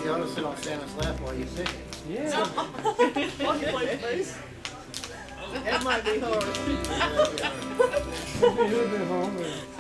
You ought to sit on Santa's lap while you pick it. Yeah. Marketplace place. That might be hard. It'd be hard.